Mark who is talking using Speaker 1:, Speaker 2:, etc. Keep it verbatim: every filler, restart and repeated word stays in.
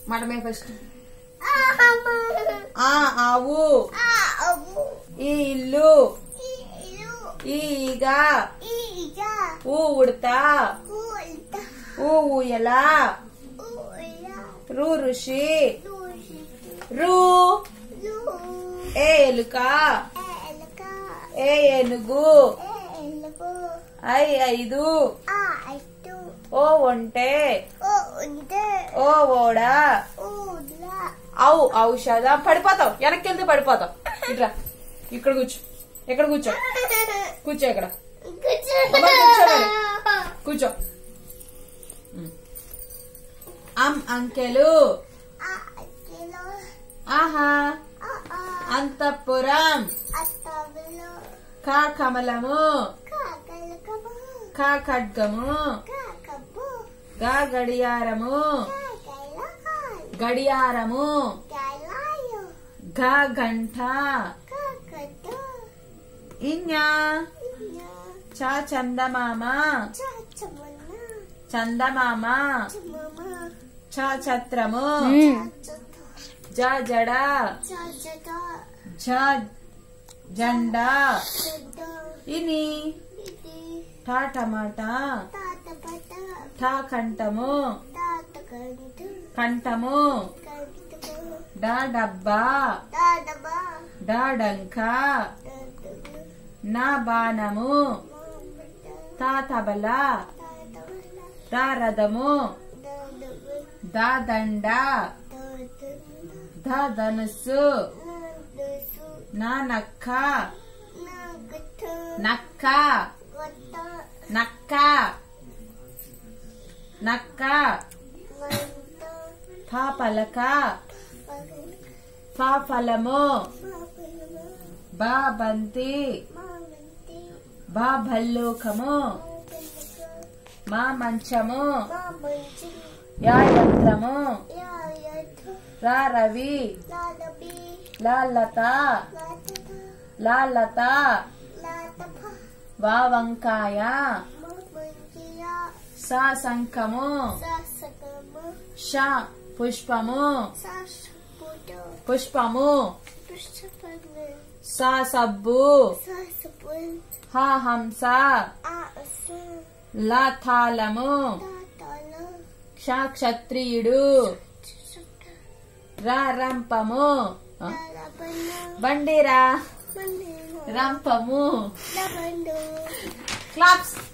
Speaker 1: మాట మీద ఫస్ట్. ఆ ఆవు, ఈ ఇల్లు, ఈ ఈగ, ఊ ఉడత, ఊ ఊయల, రు ఋషి, రు ఏ ఎలుక, ఏ ఏనుగు, ఐ ఐదు, ఓ ఒంటె, ఓ ఓడ, ఔ ఔషధం. పడిపోతావు, వెనక్కి వెళ్తే పడిపోతావు. ఇట్రా ఇక్కడ కూర్చో, ఎక్కడ కూర్చో, కూర్చో ఇక్కడ కూర్చో, కూర్చో. అం అంకెలు, ఆహా అంతఃపురం, కా కమలము, కా ఖడ్గము, గా గడియారము, గడియారము, ఘ గంట, ఇన్యా చ చందమామ, చందమామ, చ ఛత్రము, జ జడ, ఝ జెండా, ఇని టా టమాటా, ఠా కంఠము, కంఠము, డా డబ్బా, డా డంక, నా బాణము, తా తబల, దా రథము, దా దండ, ధ ధనుస్సు, నా నక్క, నక్క, నక్క, నక్క, ఫా పలక, ఫా ఫలము, బా బంతి, బా భల్లూకము, మా మంచము, యా యంత్రము, రా రవి, లా లత, లా లత, వా వంకాయ, సా శంఖము, ష పుష్పము, పుష్పము, సా సబ్బు, హా హంస, లా తాళము, క్ష క్షత్రియుడు, రా రంపము, బండిరా రంపము. క్లాప్స్.